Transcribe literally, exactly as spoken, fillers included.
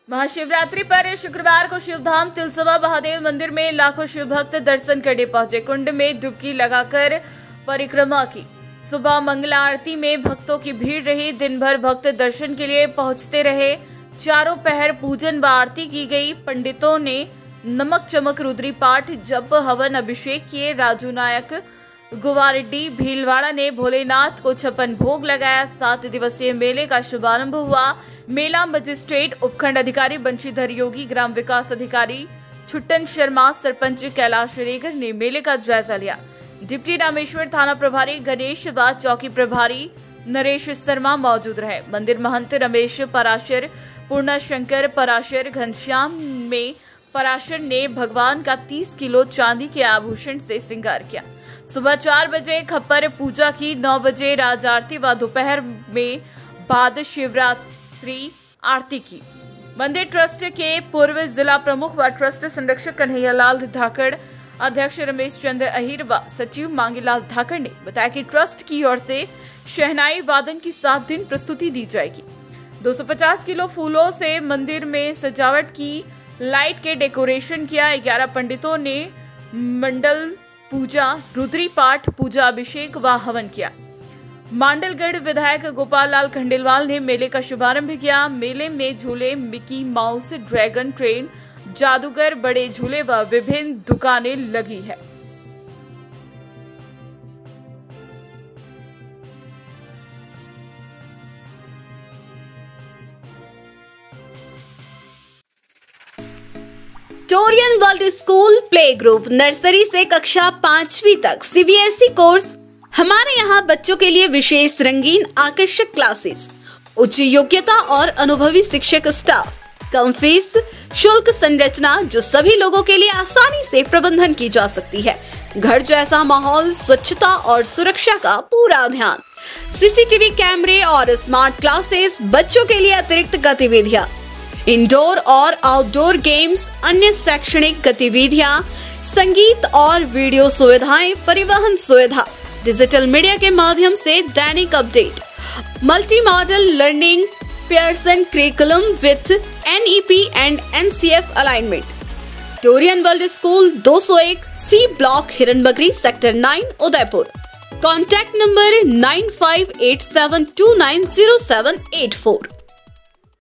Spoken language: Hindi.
महाशिवरात्रि पर शुक्रवार को शिवधाम तिलसवा महादेव मंदिर में लाखों शिव भक्त दर्शन करने पहुंचे। कुंड में डुबकी लगाकर परिक्रमा की। सुबह मंगला आरती में भक्तों की भीड़ रही। दिन भर भक्त दर्शन के लिए पहुंचते रहे। चारों पहर पूजन व आरती की गई। पंडितों ने नमक चमक रुद्री पाठ, जप, हवन, अभिषेक किए। राजू नायक गुवारेड्डी भीलवाड़ा ने भोलेनाथ को छप्पन भोग लगाया। सात दिवसीय मेले का शुभारंभ हुआ। मेला मजिस्ट्रेट उपखंड अधिकारी बंशीधर योगी, ग्राम विकास अधिकारी छुट्टन शर्मा, सरपंच कैलाश रेगर ने मेले का जायजा लिया। डिप्टी रामेश्वर थाना प्रभारी गणेश व चौकी प्रभारी नरेश शर्मा मौजूद रहे। मंदिर महंत रमेश पराशर, पूर्णा शंकर पराशर, घनश्याम में पराशर ने भगवान का तीस किलो चांदी के आभूषण से श्रृंगार किया। सुबह चार बजे खप्पर पूजा की। नौ बजे राज आरती व दोपहर में बाद शिवरात्रि आरती की। मंदिर ट्रस्ट के पूर्व जिला प्रमुख व ट्रस्ट संरक्षक कन्हैयालाल धाकड़, अध्यक्ष रमेश चंद्र अहिर व सचिव मांगीलाल धाकड़ ने बताया कि ट्रस्ट की ओर से शहनाई वादन की सात दिन प्रस्तुति दी जाएगी। दो सौ पचास किलो फूलों से मंदिर में सजावट की। लाइट के डेकोरेशन किया। ग्यारह पंडितों ने मंडल पूजा, रुद्री पाठ, पूजा, अभिषेक व हवन किया। मांडलगढ़ विधायक गोपाल लाल खंडेलवाल ने मेले का शुभारंभ किया। मेले में झूले, मिकी माउस, ड्रैगन ट्रेन, जादूगर, बड़े झूले व विभिन्न दुकानें लगी है। Torian world school play group nursery से कक्षा पांचवी तक सीबीएसई कोर्स। हमारे यहाँ बच्चों के लिए विशेष रंगीन आकर्षक क्लासेस, उच्च योग्यता और अनुभवी शिक्षक स्टाफ, कम फीस, शुल्क संरचना जो सभी लोगों के लिए आसानी से प्रबंधन की जा सकती है। घर जैसा माहौल, स्वच्छता और सुरक्षा का पूरा ध्यान, सीसीटीवी कैमरे और स्मार्ट क्लासेस, बच्चों के लिए अतिरिक्त गतिविधियाँ, इंडोर और आउटडोर गेम्स, अन्य शैक्षणिक गतिविधियां, संगीत और वीडियो सुविधाएं, परिवहन सुविधा, डिजिटल मीडिया के माध्यम से दैनिक update, multi model learning, Pearson curriculum with NEP and NCF alignment. Torian world school दो सौ एक सी ब्लॉक, हिरनबगरी, सेक्टर नौ, Udaipur. Contact number nine five eight seven two nine zero seven eight four.